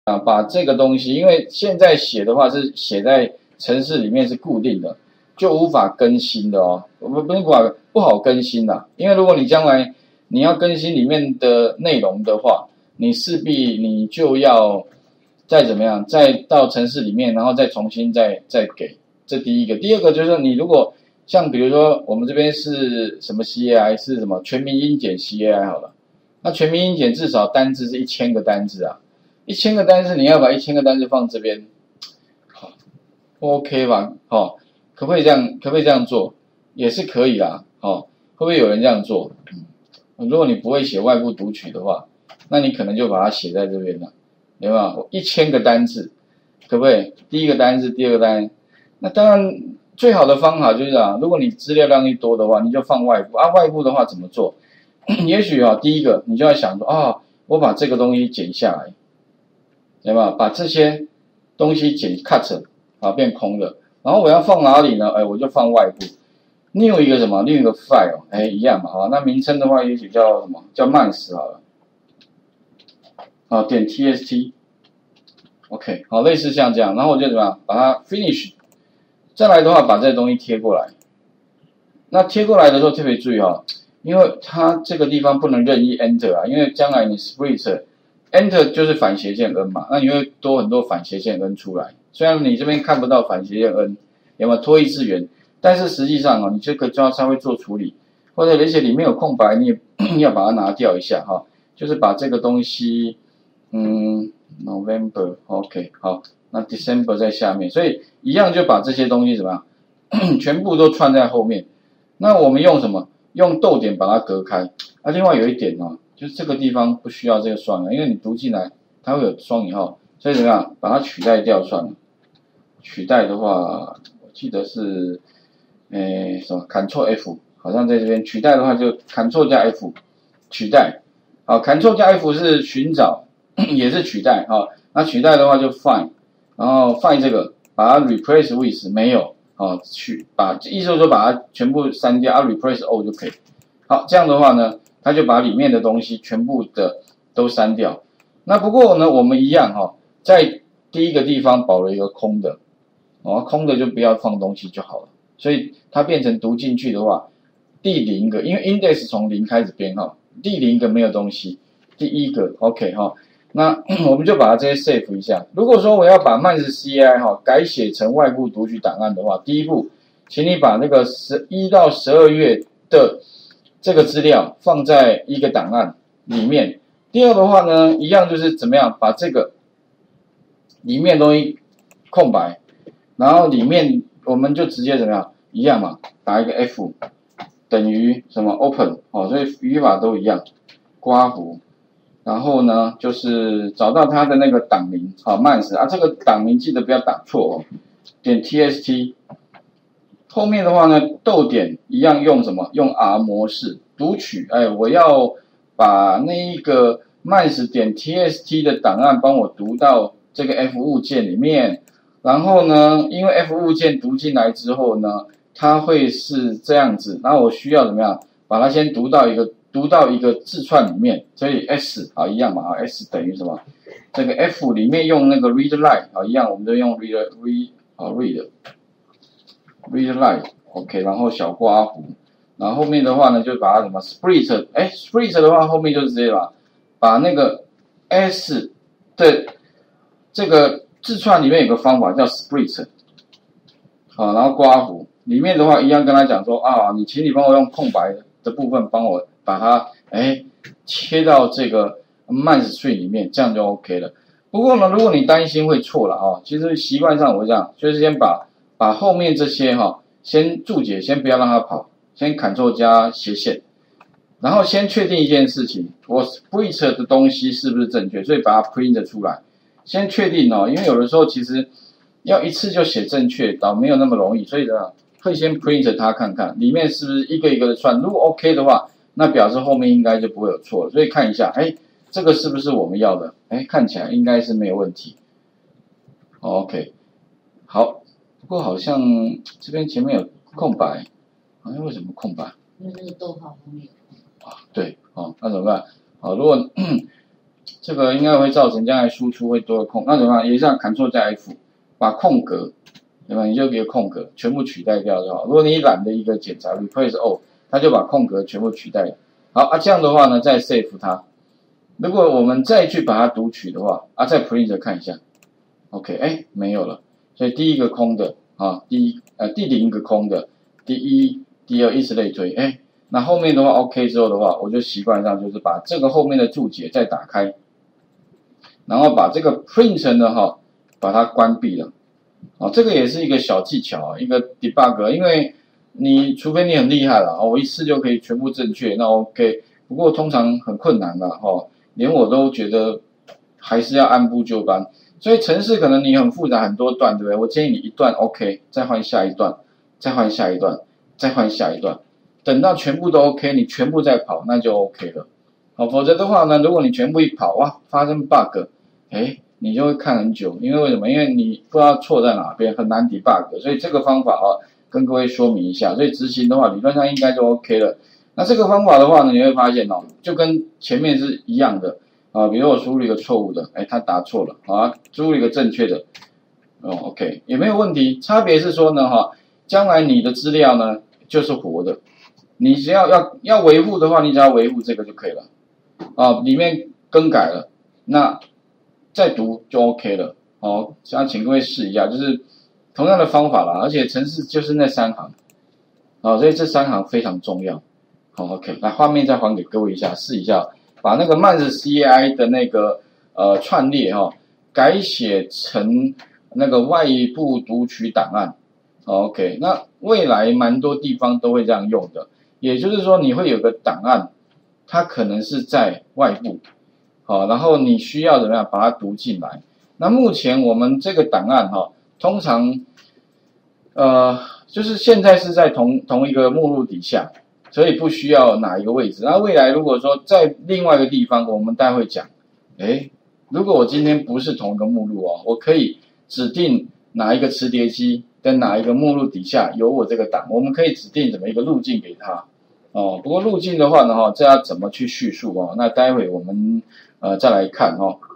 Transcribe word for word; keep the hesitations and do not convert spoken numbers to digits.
啊，把这个东西，因为现在写的话是写在程式里面是固定的，就无法更新的哦，不不不好不好更新啦，因为如果你将来你要更新里面的内容的话，你势必你就要再怎么样，再到程式里面，然后再重新再再给，这第一个。第二个就是你如果像比如说我们这边是什么 C A I 是什么全民英检 C A I 好了，那全民英检至少单字是一千个单字啊。一千个单字，你要把一千个单字放这边，好 ，OK 吧？哦，可不可以这样？可不可以这样做？也是可以啦。哦，会不会有人这样做？嗯，如果你不会写外部读取的话，那你可能就把它写在这边了，对吧？一千个单字，可不可以？第一个单字，第二个单字，那当然最好的方法就是啊，如果你资料量一多的话，你就放外部啊。外部的话怎么做？也许啊，第一个你就要想说啊，我把这个东西剪下来。对吧？把这些东西剪 cut 啊变空的，然后我要放哪里呢？哎，我就放外部。new 一个什么？另一个 file， 哎，一样嘛，好，那名称的话也许叫什么？叫 months 好了，啊，点 txt，OK， 好，类似像这样，然后我就怎么样？把它 finish， 再来的话把这个东西贴过来。那贴过来的时候特别注意哈，因为它这个地方不能任意 enter 啊，因为将来你 split。Enter 就是反斜线 n 嘛，那你会多很多反斜线 n 出来。虽然你这边看不到反斜线 n， 有没有脱一次元？但是实际上哦，你这个就要稍微做处理，或者而且里面有空白，你也你要把它拿掉一下哈，就是把这个东西，嗯 ，November OK 好，那 December 在下面，所以一样就把这些东西怎么样，全部都串在后面。那我们用什么？用逗点把它隔开。啊，另外有一点哦。就是这个地方不需要这个双了，因为你读进来它会有双引号，所以怎么样把它取代掉算了。取代的话，我记得是，诶什么 Ctrl F， 好像在这边取代的话就 Ctrl 加 F 取代，好 Ctrl 加 F 是寻找，也是取代啊。那取代的话就 find， 然后 find 这个把它 replace with 没有啊，去把意思就是说把它全部删掉啊 ，replace all 就可以。好，这样的话呢。它就把里面的东西全部的都删掉。那不过呢，我们一样哈、哦，在第一个地方保留一个空的，哦，空的就不要放东西就好了。所以它变成读进去的话，第零个，因为 index 从零开始编号，第零个没有东西，第一个 OK 哈、哦，那我们就把它这些 save 一下。如果说我要把 months C A I 哈、哦、改写成外部读取档案的话，第一步，请你把那个十一到十二月的这个资料放在一个档案里面。第二的话呢，一样就是怎么样把这个里面东西空白，然后里面我们就直接怎么样，一样嘛，打一个 F 等于什么 open 哦，所以语法都一样，括弧，然后呢就是找到它的那个档名啊 months 啊，这个档名记得不要打错哦，点 txt。后面的话呢，逗点一样用什么？用 R 模式读取。哎，我要把那一个 months 点 txt 的档案帮我读到这个 F 物件里面。然后呢，因为 F 物件读进来之后呢，它会是这样子。然后我需要怎么样？把它先读到一个读到一个字串里面。所以 S 啊一样嘛啊 ，S 等于什么？这个 F 里面用那个 read line 啊一样，我们都用 read read 啊 read。read line OK， 然后小括弧，然后后面的话呢，就把它什么 split， 哎 split 的话后面就是直接把把那个 s 的这个字串里面有个方法叫 split， 好，然后括弧里面的话一样跟他讲说啊，你请你帮我用空白的部分帮我把它哎切到这个 months string 里面，这样就 OK 了。不过呢，如果你担心会错了啊，其实习惯上我会这样，就是先把把后面这些哈、哦，先注解，先不要让它跑，先 Ctrl 加斜线，然后先确定一件事情，我 split 的东西是不是正确，所以把它 print 出来，先确定哦，因为有的时候其实要一次就写正确，倒没有那么容易，所以呢，会先 print 它看看里面是不是一个一个的串，如果 OK 的话，那表示后面应该就不会有错了，所以看一下，哎，这个是不是我们要的？哎，看起来应该是没有问题。OK， 好。不过好像这边前面有空白，好像为什么空白？ 因为那个逗号后面有空白。 啊，对，哦，那怎么办？好，如果这个应该会造成将来输出会多个空，那怎么办？也是要 Ctrl 加 F， 把空格，对吧？你就给空格全部取代掉就好。如果你懒得一个检查 Replace All， 它就把空格全部取代了。好啊，这样的话呢，再 Save 它。如果我们再去把它读取的话，啊，再 Print 看一下 ，OK， 哎，没有了。所以第一个空的啊，第一呃第零个空的，第一、第二，以此类推，哎。那后面的话 OK 之后的话，我就习惯上就是把这个后面的注解再打开，然后把这个 print 呢哈，把它关闭了。哦，这个也是一个小技巧，一个 debug， 因为你除非你很厉害了，哦，我一次就可以全部正确，那 OK。不过通常很困难了，哦，连我都觉得还是要按部就班。所以程式可能你很复杂很多段，对不对？我建议你一段 OK， 再换下一段，再换下一段，再换下一段。等到全部都 OK， 你全部再跑，那就 OK 了。好，否则的话呢，如果你全部一跑，哇，发生 bug， 哎，你就会看很久。因为为什么？因为你不知道错在哪边，很难 debug。所以这个方法啊，跟各位说明一下。所以执行的话，理论上应该就 OK 了。那这个方法的话呢，你会发现哦，就跟前面是一样的啊。比如我输入一个错误的，哎，他答错了啊，输入一个正确的，哦 ，OK， 也没有问题。差别是说呢，哈，将来你的资料呢就是活的。你只要要要维护的话，你只要维护这个就可以了，啊，里面更改了，那再读就 OK 了，哦，想请各位试一下，就是同样的方法啦，而且程式就是那三行，啊，所以这三行非常重要，好 ，OK， 那画面再还给各位一下，试一下，把那个 MATLAB 的那个呃串列哈、哦，改写成那个外部读取档案 ，OK， 那未来蛮多地方都会这样用的。也就是说，你会有个档案，它可能是在外部，好，然后你需要怎么样把它读进来？那目前我们这个档案哈，通常，呃，就是现在是在同同一个目录底下，所以不需要哪一个位置。那未来如果说在另外一个地方，我们待会讲，哎，如果我今天不是同一个目录哦，我可以指定哪一个磁碟机跟哪一个目录底下有我这个档，我们可以指定怎么一个路径给它。哦，不过路径的话呢，哈，这要怎么去叙述哦？那待会我们呃再来看哦。